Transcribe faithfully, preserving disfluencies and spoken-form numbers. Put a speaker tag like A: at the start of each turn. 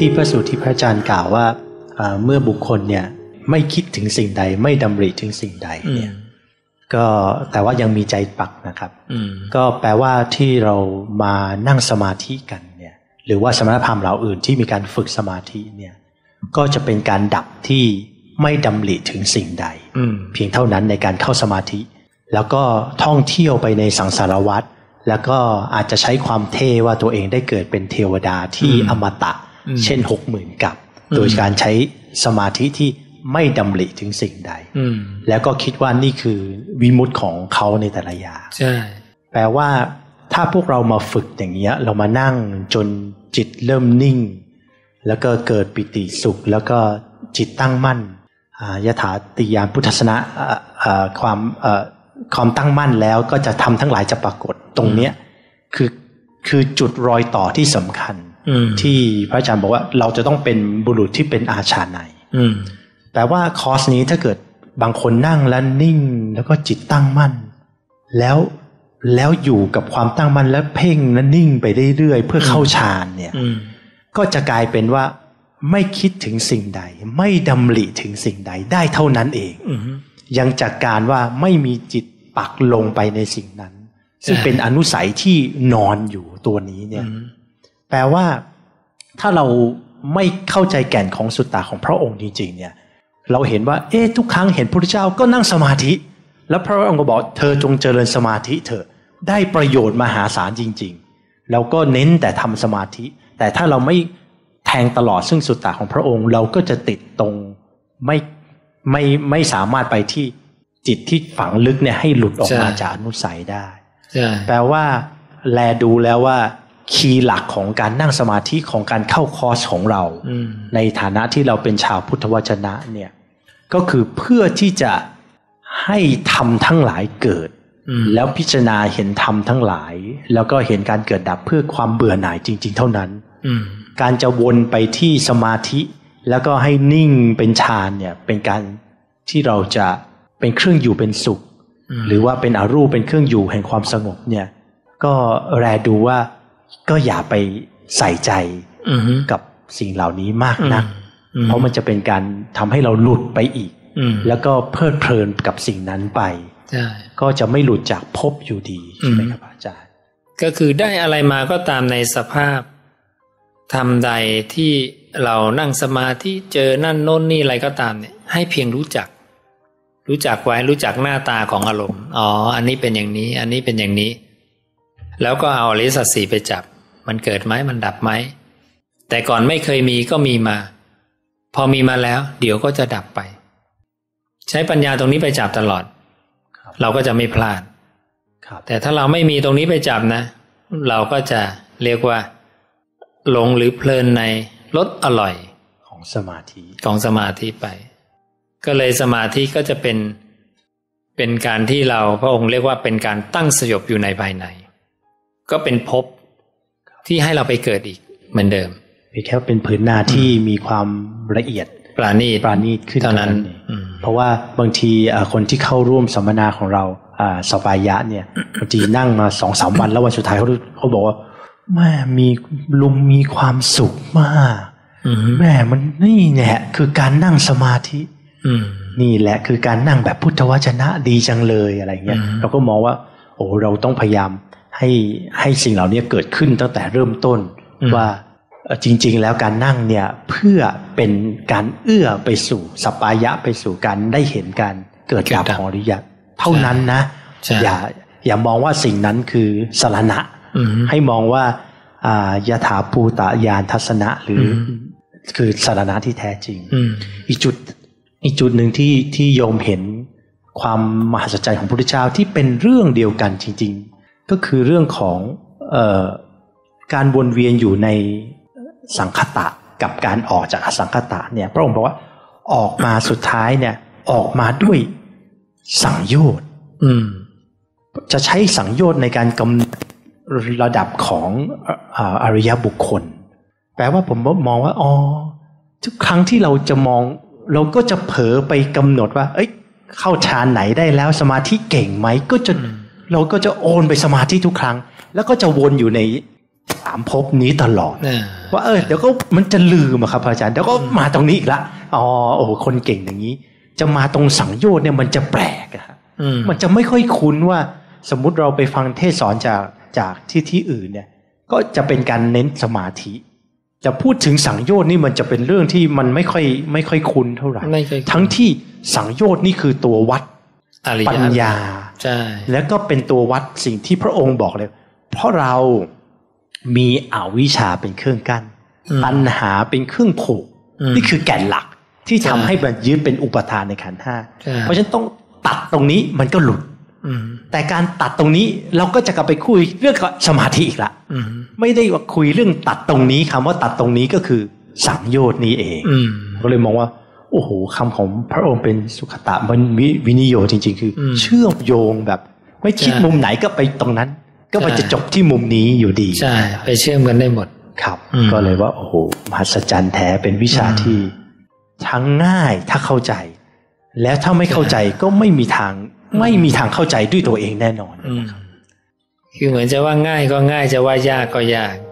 A: ที่พระสูตรที่พระอาจารย์กล่าวว่าเมื่อบุคคลเนี่ยไม่คิดถึงสิ่งใดไม่ดำริถึงสิ่งใดเนี่ยก็แต่ว่ายังมีใจปักนะครับก็แปลว่าที่เรามานั่งสมาธิกันเนี่ยหรือว่าสมณพราหมณ์เหล่าอื่นที่มีการฝึกสมาธิเนี่ยก็จะเป็นการดับที่ไม่ดำริถึงสิ่งใดเพียงเท่านั้นในการเข้าสมาธิแล้วก็ท่องเที่ยวไปในสังสารวัฏแล้วก็อาจจะใช้ความเท่ว่าตัวเองได้เกิดเป็นเทวดาที่อมตะเช่นหกหมื่นกับโดยการใช้สมาธิที่ไม่ดำริถึงสิ่งใดแล้วก็คิดว่านี่คือวิมุตติของเขาในแต่ละอย่างใช่แปลว่าถ้าพวกเรามาฝึกอย่างเงี้ยเรามานั่งจนจิตเริ่มนิ่งแล้วก็เกิดปิติสุขแล้วก็จิตตั้งมั่นยถาติยานพุทธศาสนาความความตั้งมั่นแล้วก็จะทำทั้งหลายจะปรากฏตรงเนี้ยคือคือจุดรอยต่อที่สำคัญที่พระอาจารย์บอกว่าเราจะต้องเป็นบุรุษที่เป็นอาชาไนยแต่ว่าคอร์สนี้ถ้าเกิดบางคนนั่งแล้วนิ่งแล้วก็จิตตั้งมั่นแล้วแล้วอยู่กับความตั้งมั่นและเพ่งและนิ่งไปเรื่อยๆเพื่อเข้าฌานเนี่ยก็จะกลายเป็นว่าไม่คิดถึงสิ่งใดไม่ดำริถึงสิ่งใดได้เท่านั้นเองยังจากการว่าไม่มีจิตปักลงไปในสิ่งนั้นซึ่งเป็นอนุสัยที่นอนอยู่ตัวนี้เนี่ยแปลว่าถ้าเราไม่เข้าใจแก่นของสุตตะของพระองค์จริงๆเนี่ยเราเห็นว่าเอ๊ะทุกครั้งเห็นพระพุทธเจ้าก็นั่งสมาธิแล้วพระองค์ก็บอกเธอจงเจริญสมาธิเถอะได้ประโยชน์มหาศาลจริงๆแล้วก็เน้นแต่ทำสมาธิแต่ถ้าเราไม่แทงตลอดซึ่งสุตตะของพระองค์เราก็จะติดตรงไม่ไม่ไม่สามารถไปที่จิตที่ฝังลึกเนี่ยให้หลุดออกมาจากอนุสัยได้แปลว่าแลดูแล้วว่าคีย์หลักของการนั่งสมาธิของการเข้าคอร์สของเราในฐานะที่เราเป็นชาวพุทธวจนะเนี่ยก็คือเพื่อที่จะให้ธรรมทั้งหลายเกิดแล้วพิจารณาเห็นธรรมทั้งหลายแล้วก็เห็นการเกิดดับเพื่อความเบื่อหน่ายจริงๆเท่านั้นการจะวนไปที่สมาธิแล้วก็ให้นิ่งเป็นฌานเนี่ยเป็นการที่เราจะเป็นเครื่องอยู่เป็นสุขหรือว่าเป็นอรูปเป็นเครื่องอยู่แห่งความสงบเนี่ยก็แลดูว่าก็อย่าไปใส่ใจกับสิ่งเหล่านี้มากนักเพราะมันจะเป็นการทำให้เราหลุดไปอีกแล้วก็เพลิดเพลินกับสิ่งนั้นไปก็จะไม่หลุดจากภพอยู่ดีใช่ไหมครับอาจารย์
B: ก็คือได้อะไรมาก็ตามในสภาพธรรมใดที่เรานั่งสมาธิเจอนั่นโน่นนี่อะไรก็ตามเนี่ยให้เพียงรู้จักรู้จักไว้รู้จักหน้าตาของอารมณ์อ๋ออันนี้เป็นอย่างนี้อันนี้เป็นอย่างนี้แล้วก็เอาอริยสัจสี่ไปจับมันเกิดไหมมันดับไหมแต่ก่อนไม่เคยมีก็มีมาพอมีมาแล้วเดี๋ยวก็จะดับไปใช้ปัญญาตรงนี้ไปจับตลอดเราก็จะไม่พลาดแต่ถ้าเราไม่มีตรงนี้ไปจับนะเราก็จะเรียกว่าหลงหรือเพลินในรสอร่อย
A: ของสมาธิ
B: ของสมาธิไปก็เลยสมาธิก็จะเป็นเป็นการที่เราพระองค์เรียกว่าเป็นการตั้งสยบอยู่ในภายในก็เป็นภพที่ให้เราไปเกิดอีกเหมือนเดิม
A: เพียงแค่เป็นพื้นหน้าที่มีความละเอียด
B: ปราณีต
A: ปราณีตขึ้นเท่านั้นเพราะว่าบางทีคนที่เข้าร่วมสัมมนาของเราสปายะเนี่ยบางทีนั่งมา สองสาม วันแล้ววันสุดท้ายเขาเขาบอกว่าแม่มีลุงมีความสุขมากแม่มันนี่แหละคือการนั่งสมาธินี่แหละคือการนั่งแบบพุทธวจนะดีจังเลยอะไรเงี้ยเราก็มองว่าโอ้เราต้องพยายามให้ให้สิ่งเหล่านี้เกิดขึ้นตั้งแต่เริ่มต้นว่าจริงๆแล้วการนั่งเนี่ยเพื่อเป็นการเอื้อไปสู่สัปปายะไปสู่การได้เห็นการเกิดดับของอริยะเท่านั้นนะอย่าอย่ามองว่าสิ่งนั้นคือสรณะให้มองว่ายถาภูตญาณทัศนะหรือคือสรณะที่แท้จริงอีกจุดอีกจุดหนึ่งที่ที่โยมเห็นความมหัศจรรย์ของพระพุทธเจ้าที่เป็นเรื่องเดียวกันจริงๆก็คือเรื่องของเอ่อการวนเวียนอยู่ในสังคตะกับการออกจากอสังคตะเนี่ยพระองค์บอกว่าออกมาสุดท้ายเนี่ยออกมาด้วยสังโยชน์จะใช้สังโยชน์ในการกำระดับของอริยบุคคลแปลว่าผมมองว่าอ๋อทุกครั้งที่เราจะมองเราก็จะเผลอไปกำหนดว่าเอ้ยเข้าฌานไหนได้แล้วสมาธิเก่งไหมก็จะเราก็จะโอนไปสมาธิทุกครั้งแล้วก็จะวนอยู่ในสามภพนี้ตลอดว่าเออเดี๋ยวก็มันจะลืมอะครับอาจารย์เดี๋ยวก็มาตรงนี้อีกละอ๋อโอ้คนเก่งอย่างนี้จะมาตรงสังโยชน์เนี่ยมันจะแปลกอะมันจะไม่ค่อยคุ้นว่าสมมุติเราไปฟังเทศสอนจากจากที่ที่อื่นเนี่ยก็จะเป็นการเน้นสมาธิจะพูดถึงสังโยชน์นี่มันจะเป็นเรื่องที่มันไม่ค่อยไม่ค่อยคุ้นเท่าไหร่ทั้งที่สังโยชน์นี่คือตัววัดปัญญา
B: ใช่
A: แล้วก็เป็นตัววัดสิ่งที่พระองค์บอกเลยเพราะเรามีอวิชชาเป็นเครื่องกั้นตัณหาเป็นเครื่องผูกนี่คือแก่นหลักที่ทำให้มันยึดเป็นอุปทานในขันธ์ห้าเพราะฉะนั้นต้องตัดตรงนี้มันก็หลุดแต่การตัดตรงนี้เราก็จะกลับไปคุยเรื่องสมาธิอีกละไม่ได้ว่าคุยเรื่องตัดตรงนี้คำว่าตัดตรงนี้ก็คือสังโยชน์นี้เองก็เลยมองว่าโอ้โหคำของพระองค์เป็นสุขตะมันวินิโยจริงๆคือเชื่อมโยงแบบไม่คิดมุมไหนก็ไปตรงนั้นก็ไปจะจบที่มุมนี้อยู่ดี
B: ใช่ไปเชื่อมกันได้หมด
A: ครับก็เลยว่าโอ้โหมหัศจรรย์แท้เป็นวิชาที่ทั้งง่ายถ้าเข้าใจแล้วถ้าไม่เข้าใจก็ไม่มีทางไม่มีทางเข้าใจด้วยตัวเองแน่นอน
B: คือเหมือนจะว่าง่ายก็ง่ายจะว่ายากก็ยาก